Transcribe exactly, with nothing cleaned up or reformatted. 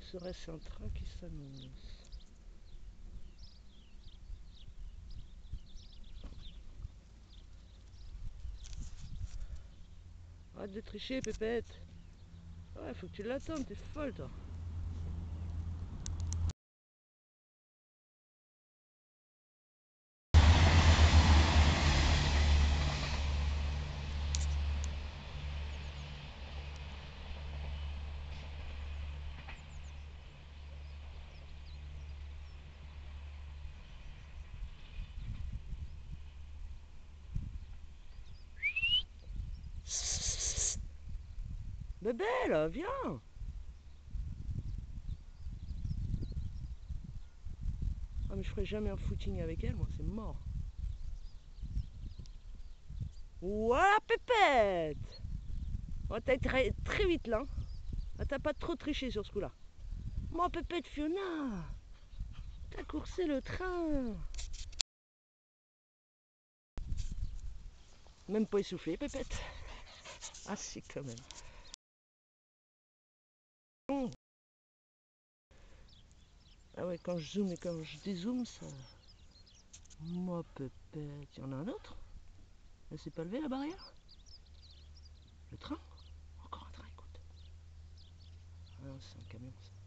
serait-ce un train qui s'annonce? Arrête de tricher, Pépette. Ouais, faut que tu l'attendes, t'es folle, toi. Bébé, là, viens. Ah, mais je ferai jamais un footing avec elle, moi, c'est mort. Voilà, Pépette. Oh, t'as été très, très vite, là. Ah, t'as pas trop triché sur ce coup-là. Moi, Pépette Fiona, t'as coursé le train. Même pas essoufflé, Pépette. Ah, si, quand même. Oh. Ah ouais, quand je zoome et quand je dézoome, ça... Moi, Pépette... Il y en a un autre? Elle s'est pas levée, la barrière? Le train? Encore un train, écoute. Ah non, c'est un camion, ça.